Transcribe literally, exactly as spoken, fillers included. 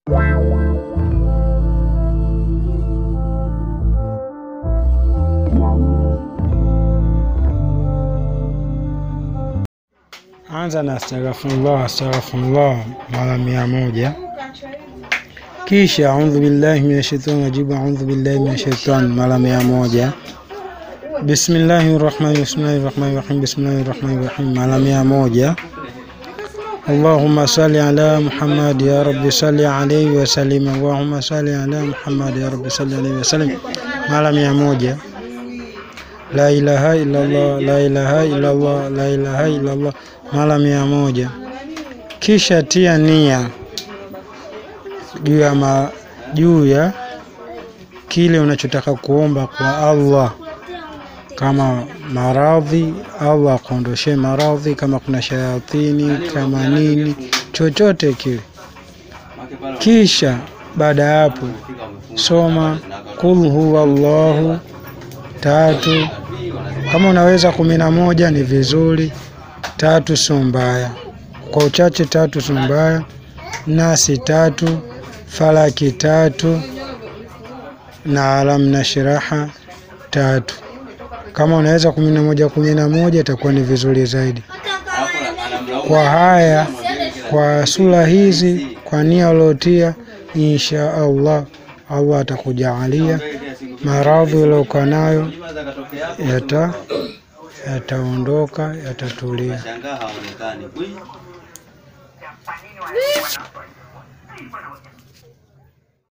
Anza na astaghfirullah astaghfirullah mara mia moja, kisha a'udhu billahi minash shaitani rajim a'udhu billahi minash shaitani mara mia moja, bismillahir rahmanir bismillahir rahmanir rahim bismillahir rahmanir rahim mara mia moja, Allahumma salli ala Muhammad ya rabbi salli alayhi wa sallim, Allahumma salli ala Muhammad ya rabbi salli alayhi wa sallim mara mia moja, la ilaha illallah la ilaha illallah la ilaha illallah mara mia moja. Kisha tia nia juu ya juu ya kile unachotaka kuomba kwa Allah, kama maradhi Allah akuondoshe maradhi, kama kuna shayatini, kama nini chochote kile. Kisha baada hapo soma kul huwallahu tatu, kama unaweza kumi na moja ni vizuri, tatu sio mbaya, kwa uchache tatu sio mbaya, nasi tatu, falaki tatu na alam nashraha tatu. Kama unaweza kumi na moja kumi na moja itakuwa ni vizuri zaidi. Kwa haya, kwa sura hizi, kwa nia ulotia, insha Allah Allah atakujalia maradhi uliyokuwa nayo yata yataondoka, yatatulia.